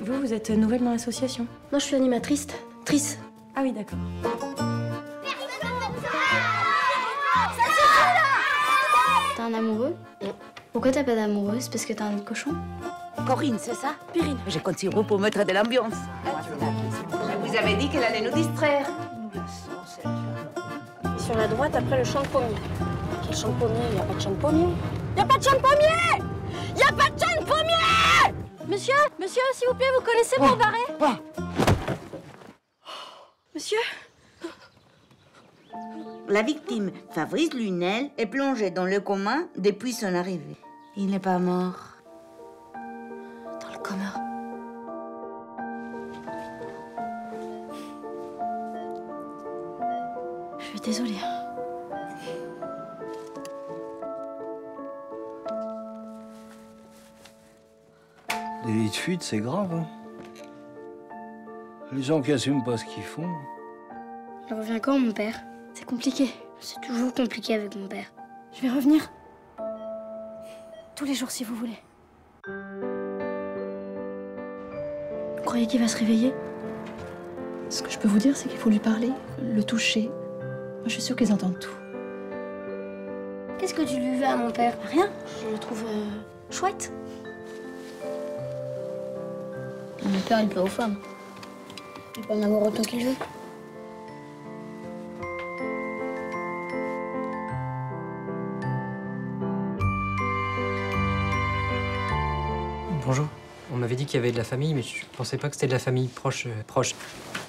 Vous êtes nouvelle dans l'association? Non, je suis animatrice. Trice. Ah oui, d'accord. T'as un amoureux? Non. Pourquoi t'as pas d'amoureux? C'est parce que t'as un cochon? Corinne, c'est ça? Pyrine. Je compte sur vous pour mettre de l'ambiance. Je vous avais dit qu'elle allait nous distraire. Sur la droite, après le champ de pommier. Quel champ de pommier? Il n'y a pas de champ de pommier. Il n'y a pas de champ de pommier! Il n'y a pas de champ de pommier! Monsieur, s'il vous plaît, vous connaissez Montbarret? Monsieur? La victime, Fabrice Lunel, est plongé dans le coma depuis son arrivée. Il n'est pas mort. Dans le coma. Je suis désolée. Des lits de fuite, c'est grave. Hein. Les gens qui assument pas ce qu'ils font. Il revient quand, mon père? C'est compliqué. C'est toujours compliqué avec mon père. Je vais revenir. Tous les jours, si vous voulez. Vous croyez qu'il va se réveiller? Ce que je peux vous dire, c'est qu'il faut lui parler, le toucher. Moi, je suis sûre qu'ils entendent tout. Qu'est-ce que tu lui veux à mon père? Rien. Je le trouve chouette. Mon père, il plaît aux femmes. Il peut en avoir autant qu'il veut. Bonjour. On m'avait dit qu'il y avait de la famille, mais je pensais pas que c'était de la famille proche.